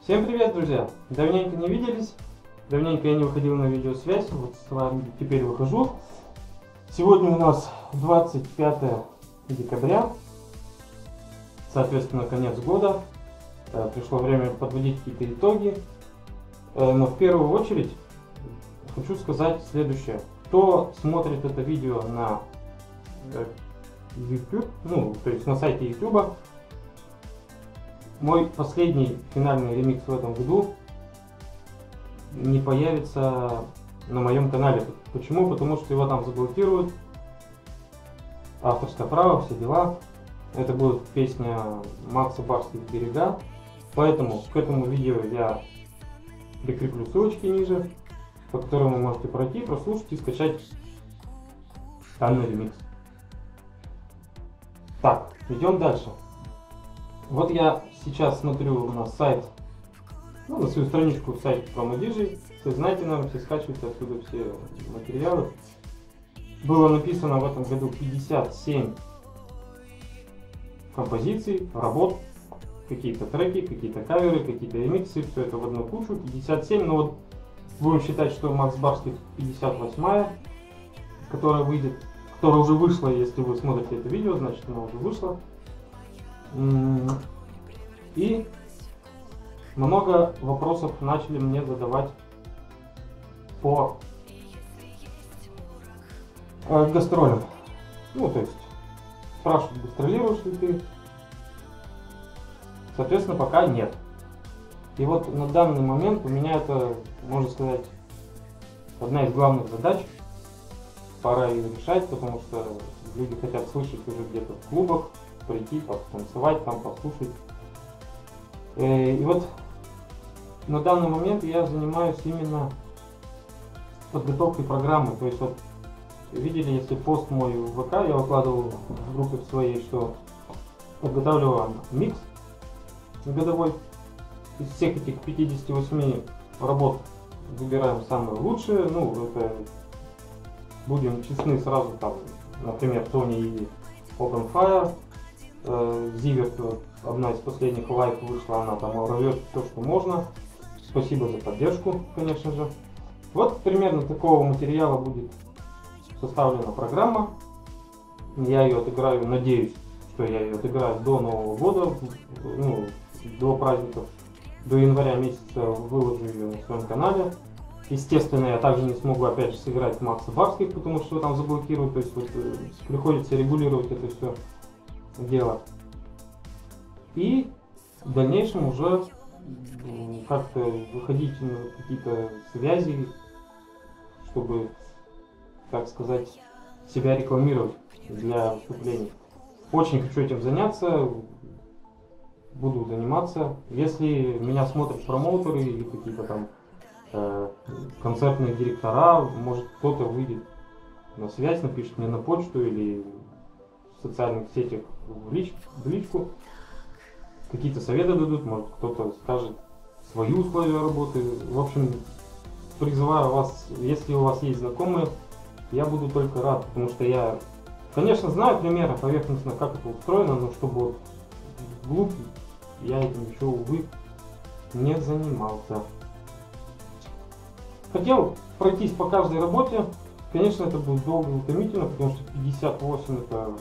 Всем привет, друзья! Давненько не виделись, давненько я не выходил на видеосвязь, вот с вами теперь выхожу. Сегодня у нас 25 декабря, соответственно, конец года. Пришло время подводить какие-то итоги. Но в первую очередь хочу сказать следующее. Кто смотрит это видео на YouTube, то есть на сайте YouTube, мой последний финальный ремикс в этом году не появится на моем канале. Почему? Потому что его там заблокируют. Авторское право, все дела. Это будет песня Макса Барских «Берега». Поэтому к этому видео я прикреплю ссылочки ниже, по которым вы можете пройти, прослушать и скачать данный ремикс. Так, идем дальше. Вот я сейчас смотрю на сайт, на свою страничку в сайте PromoDJ. Все знаете, наверное, все скачиваете отсюда все материалы. Было написано в этом году 57 композиций, работ, какие-то треки, какие-то каверы, какие-то ремиксы, все это в одну кучу, 57, но вот будем считать, что Макс Барских 58-я, которая выйдет, которая уже вышла, если вы смотрите это видео, значит она уже вышла. И много вопросов начали мне задавать по гастролям. То есть спрашивают, гастролируешь ли ты. Соответственно, пока нет. И вот на данный момент у меня это, можно сказать, одна из главных задач. Пора ее решать, потому что люди хотят слышать уже где-то в клубах, прийти, потанцевать, там послушать. И вот на данный момент я занимаюсь именно подготовкой программы. То есть вот видели, если пост мой в ВК, я выкладывал в группе своей, что подготавливаю микс годовой. Из всех этих 58 работ выбираем самые лучшие. Это будем честны сразу, там, например, Tony и Open Fire. Zivert, одна из последних лайв вышла, она там рвет все, что можно. Спасибо за поддержку, конечно же. Вот примерно такого материала будет составлена программа. Я ее отыграю, надеюсь, что я ее отыграю до Нового года, до праздников, до января месяца выложу ее на своем канале. Естественно, я также не смогу опять же сыграть Макса Барских, потому что там заблокируют, то есть приходится регулировать это все дело. И в дальнейшем уже как-то выходить на какие-то связи, чтобы, так сказать, себя рекламировать для выступлений. Очень хочу этим заняться, буду заниматься. Если меня смотрят промоутеры или какие-то там концертные директора, может кто-то выйдет на связь, напишет мне на почту или в социальных сетях в личку, какие-то советы дадут, может кто-то скажет свои условия работы. В общем, призываю вас, если у вас есть знакомые, я буду только рад, потому что я, конечно, знаю примеры поверхностно, как это устроено, но чтобы вот вглубь я этим еще, увы, не занимался. Хотел пройтись по каждой работе. Конечно, это будет долго и утомительно, потому что 58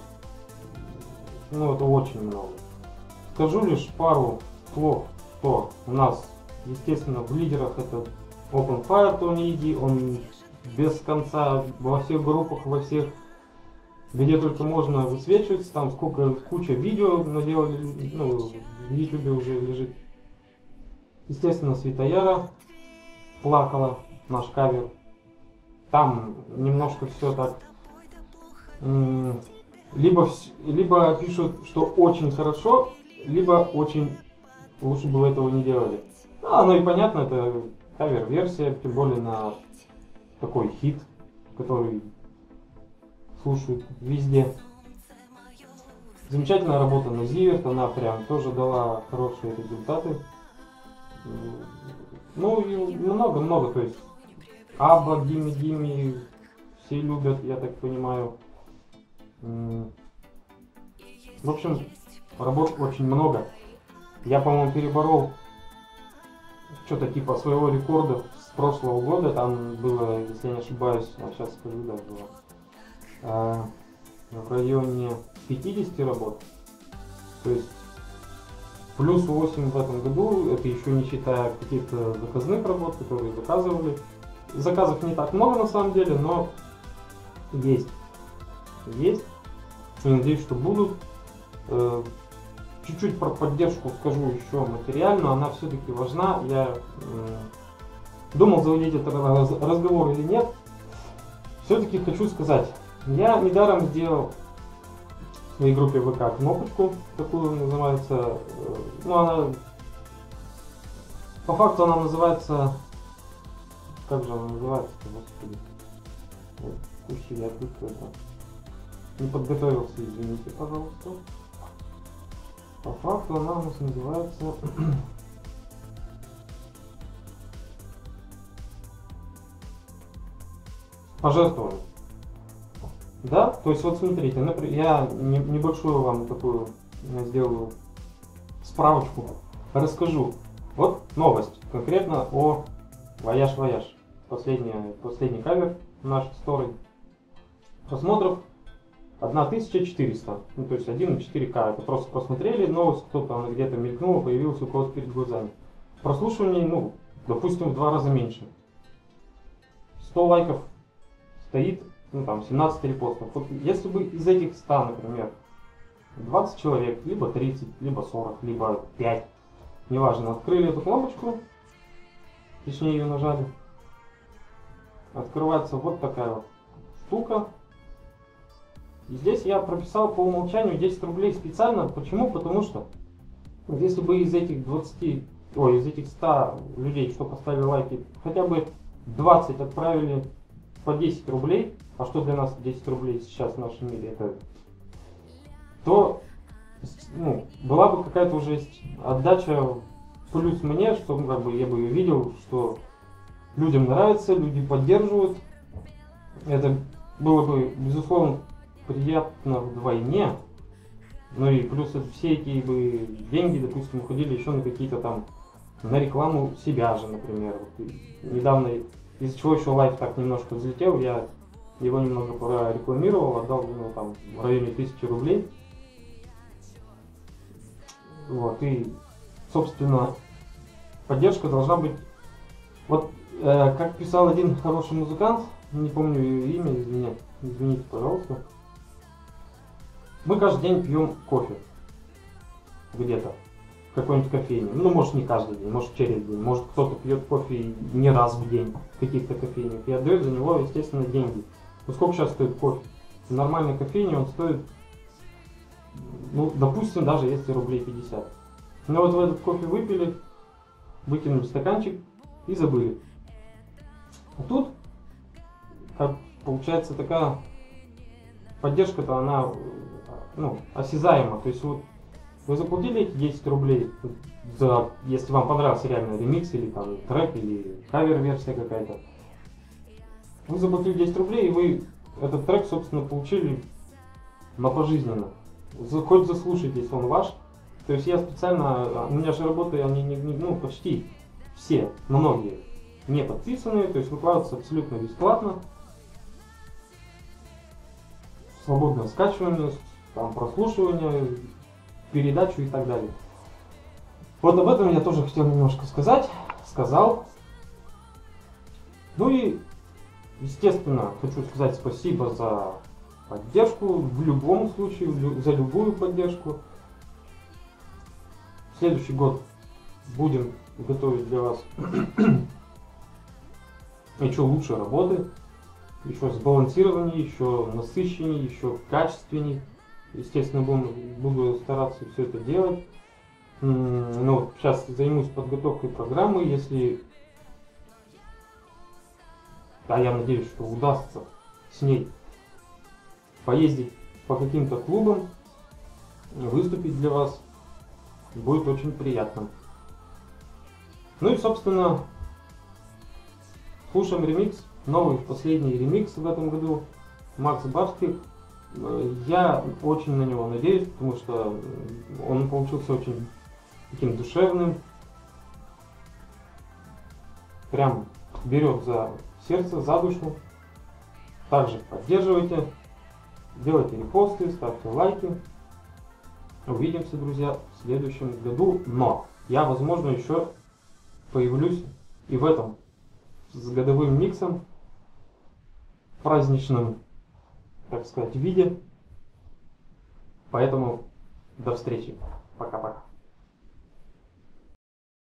это очень много. Скажу лишь пару слов, что у нас, естественно, в лидерах это Open Fire, Tony Eddie, он без конца во всех группах, во всех, где только можно, высвечивается, там куча видео наделали, в YouTube уже лежит. Естественно, Светояра плакала, наш кавер. Там немножко все так, либо пишут, что очень хорошо, либо очень лучше бы вы этого не делали. Оно и понятно, это кавер-версия, тем более на такой хит, который слушают везде. Замечательная работа на Zivert, она прям тоже дала хорошие результаты. И много, то есть Абба, Гимми, все любят, я так понимаю. В общем, работ очень много. Я, по-моему, переборол что-то типа своего рекорда с прошлого года. Там было, если я не ошибаюсь, сейчас скажу, да, было в районе 50 работ. То есть плюс 8 в этом году, это еще не считая каких-то заказных работ, которые заказывали. Заказов не так много на самом деле, но есть. Есть. И надеюсь, что будут. Чуть-чуть про поддержку скажу еще материальную, она все-таки важна. Я думал заводить этот разговор или нет. Все-таки хочу сказать, я недаром сделал в своей группе ВК кнопочку, такую называется, ну она, по факту она называется, как же она называется-то, господи, слушай, я тут это, не подготовился, извините, пожалуйста. По факту она у нас называется пожертвование. Да, то есть вот смотрите, я небольшую вам такую сделаю справочку, расскажу. Вот новость конкретно о Вояж Вояж. Последний кавер наш старый. Просмотров 1400, ну то есть 1,4К. Это просто просмотрели новость, кто-то она где-то мелькнула, появилась у кого-то перед глазами. Прослушиваний, ну, допустим, в 2 раза меньше. 100 лайков стоит, ну там 17 репостов. Вот если бы из этих 100, например, 20 человек, либо 30, либо 40, либо 5, неважно, открыли эту кнопочку, точнее ее нажали, открывается вот такая вот штука. И здесь я прописал по умолчанию 10 рублей специально. Почему? Потому что если бы из этих из этих 100 людей, что поставили лайки, хотя бы 20 отправили по 10 рублей, а что для нас 10 рублей сейчас в нашем мире, это, то ну, была бы какая-то уже отдача плюс мне, что как бы я бы видел, что людям нравится, люди поддерживают. Это было бы, безусловно, приятно вдвойне. Ну и плюс все эти бы деньги, допустим, уходили еще на какие-то там, на рекламу себя же, например. Вот недавно, из-за чего еще лайф так немножко взлетел, я его немного прорекламировал, отдал ему там в районе 1000 рублей. Вот, и, собственно, поддержка должна быть. Вот, как писал один хороший музыкант, не помню ее имя, извините, пожалуйста. Мы каждый день пьем кофе где-то, в какой-нибудь кофейне. Ну, может, не каждый день, может, через день. Может, кто-то пьет кофе не раз в день в каких-то кофейнях и отдает за него, естественно, деньги. Ну, сколько сейчас стоит кофе? В нормальной кофейне он стоит, ну, допустим, даже если рублей 50. Но вот в этот кофе выпили, выкинули стаканчик и забыли. А тут, как получается, такая поддержка-то, она, ну, осязаема. То есть вот вы заплатили эти 10 рублей за, если вам понравился реально ремикс или там трек или кавер-версия какая-то. Вы заплатили 10 рублей и вы этот трек, собственно, получили на пожизненно. Хоть заслушайте, если он ваш. То есть я специально, у меня же работы, они ну, почти все, многие не подписанные, то есть выкладываются абсолютно бесплатно. Свободное скачивание, там, прослушивание, передачу и так далее. Вот об этом я тоже хотел немножко сказал. Ну и, естественно, хочу сказать спасибо за поддержку, в любом случае, за любую поддержку. В следующий год будем готовить для вас еще лучше работы, еще сбалансированнее, еще насыщеннее, еще качественнее. Естественно, буду стараться все это делать. Но вот сейчас займусь подготовкой программы, если, а я надеюсь, что удастся с ней поездить по каким-то клубам, выступить для вас, будет очень приятно. Ну и, собственно, слушаем ремикс, новый, последний ремикс в этом году, Макс Барских. Я очень на него надеюсь, потому что он получился очень таким душевным, прям берет за сердце, за душу. Также поддерживайте, делайте репосты, ставьте лайки. Увидимся, друзья, в следующем году. Но я, возможно, еще появлюсь и в этом с годовым миксом, праздничном, так сказать, виде. Поэтому до встречи. Пока-пока.